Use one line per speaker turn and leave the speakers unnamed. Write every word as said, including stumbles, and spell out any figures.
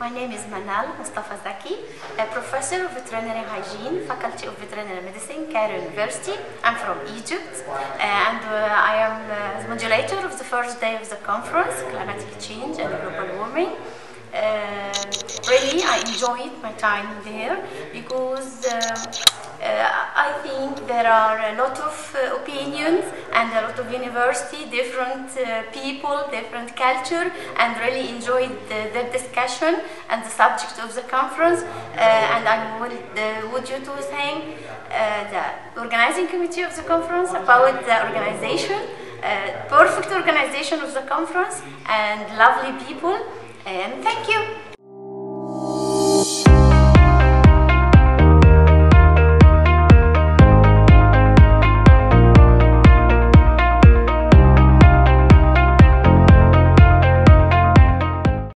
My name is Manal Mustafa Zaki, a professor of veterinary hygiene, Faculty of Veterinary Medicine, Cairo University. I'm from Egypt, and uh, I am uh, the modulator of the first day of the conference, Climatic Change and Global Warming. Uh, really, I enjoyed my time there because uh, uh, I think there are a lot of uh, opinions and a lot of university, different uh, people, different culture, and really enjoyed the, the discussion and the subject of the conference. Uh, and I would, uh, would you to thank uh, the organizing committee of the conference about the organization, uh, perfect organization of the conference, and lovely people. And thank you.